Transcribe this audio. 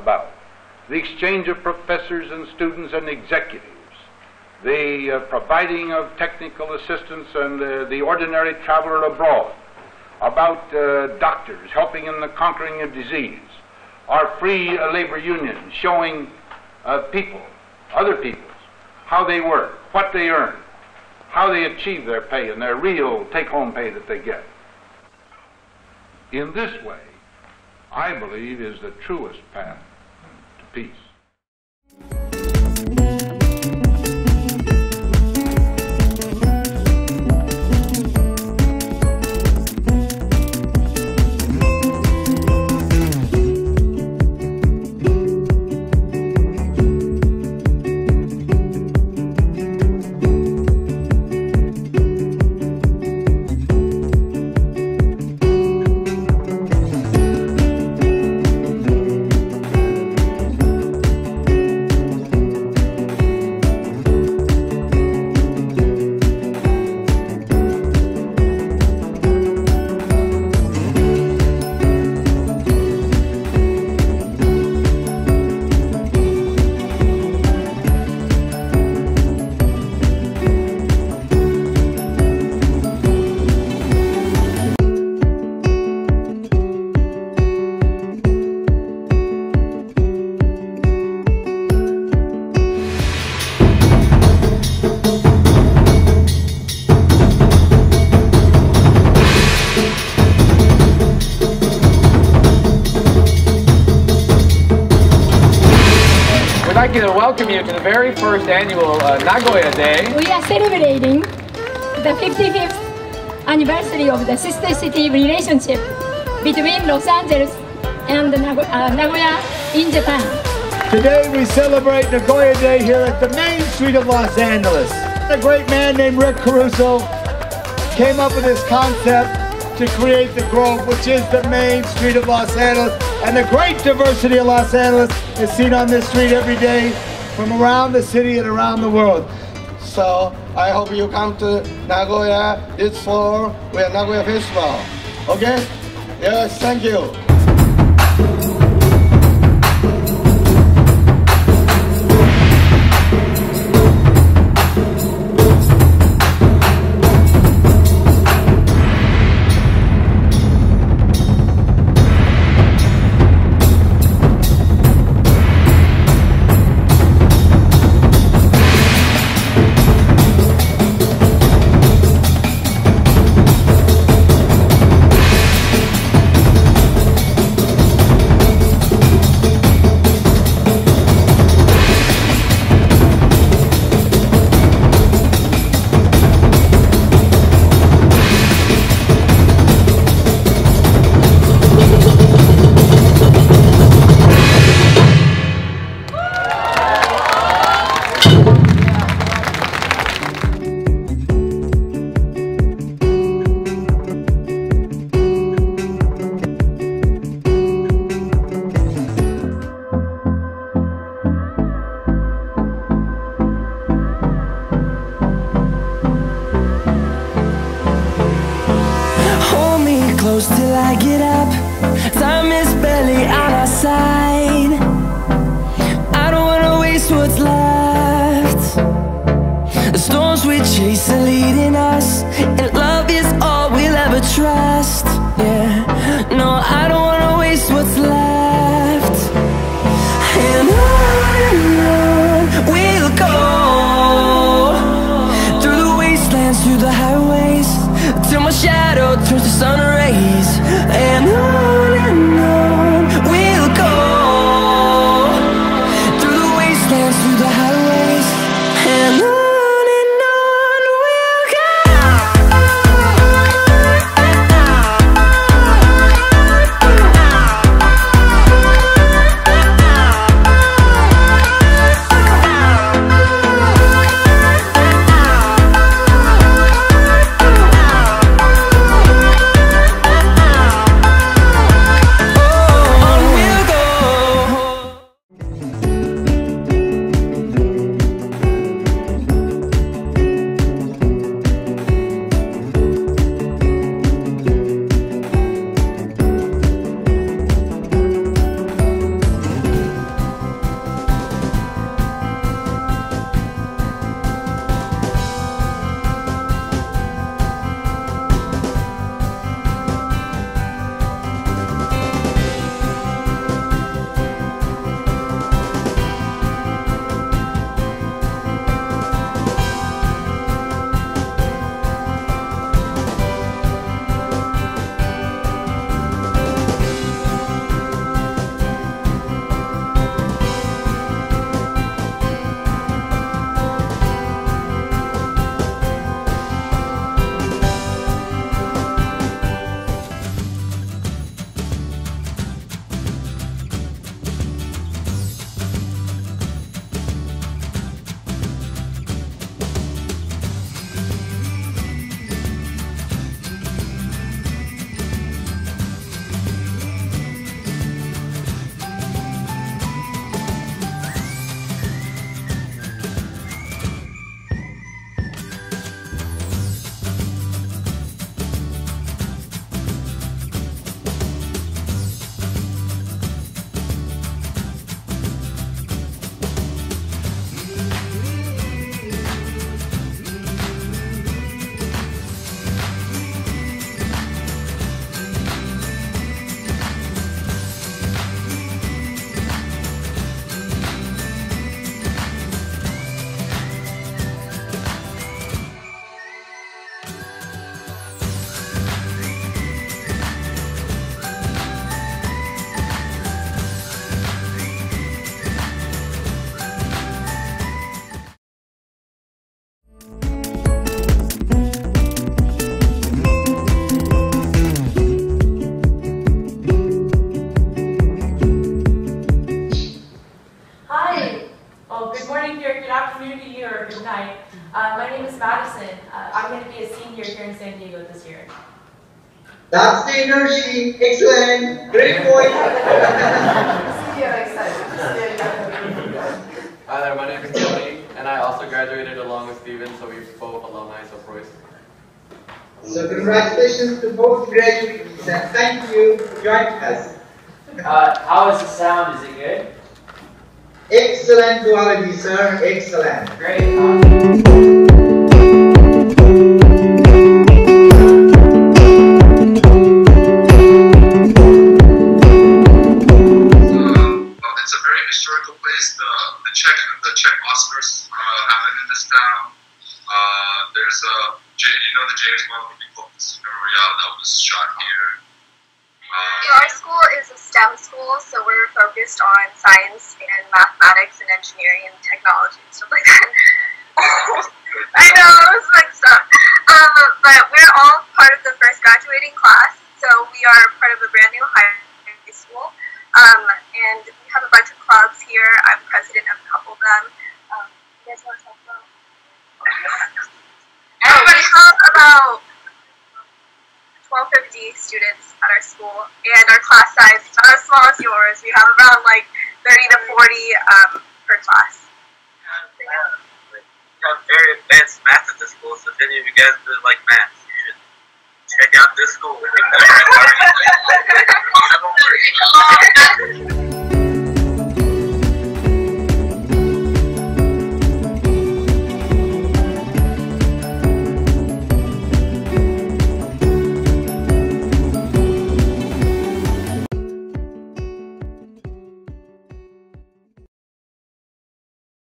about. The exchange of professors and students and executives, the providing of technical assistance and the ordinary traveler abroad, about doctors helping in the conquering of disease, our free labor union showing people, other peoples, how they work, what they earn, how they achieve their pay and their real take-home pay that they get. In this way, I believe, is the truest path to peace. I'd like to welcome you to the very first annual Nagoya Day. We are celebrating the 55th anniversary of the Sister City relationship between Los Angeles and Nagoya in Japan. Today we celebrate Nagoya Day here at the main street of Los Angeles. A great man named Rick Caruso came up with this concept to create the Grove, which is the main street of Los Angeles. And the great diversity of Los Angeles is seen on this street every day from around the city and around the world. So I hope you come to Nagoya this fall with Nagoya Festival. Okay? Yes, thank you. Till I get up, time is barely on our side. I don't wanna waste what's left. The storms we chase are leading us, and love is all we'll ever trust. Yeah, no, I don't wanna waste what's left. And on we'll go, through the wastelands, through the highways, till my shadow turns to sun rays. And on we'll go, through the wastelands, through the highways, and on we'll go. That's the energy. Excellent. Great point. Hi there, my name is Tony, and I also graduated along with Steven, so we're both alumni of Royce. So congratulations to both graduates, and thank you for joining us. How is the sound? Is it good? Excellent quality, sir. Excellent. Great. It's a very historical place. The Czech Oscars happen in this town. There's the James Bond movie called Casino Royale that was shot here. Our school is a STEM school, so we're focused on science and mathematics and engineering and technology and stuff like that. I know, it was mixed up. But we're all part of the first graduating class, so we are part of a brand new high school. And we have a bunch of clubs here. I'm president of a couple of them. You guys want to talk about? We have about 1250 students at our school, and our class size is not as small as yours. We have around like 30 to 40 per class. We have very advanced math at this school, so if any of you guys really like math, you should check out this school.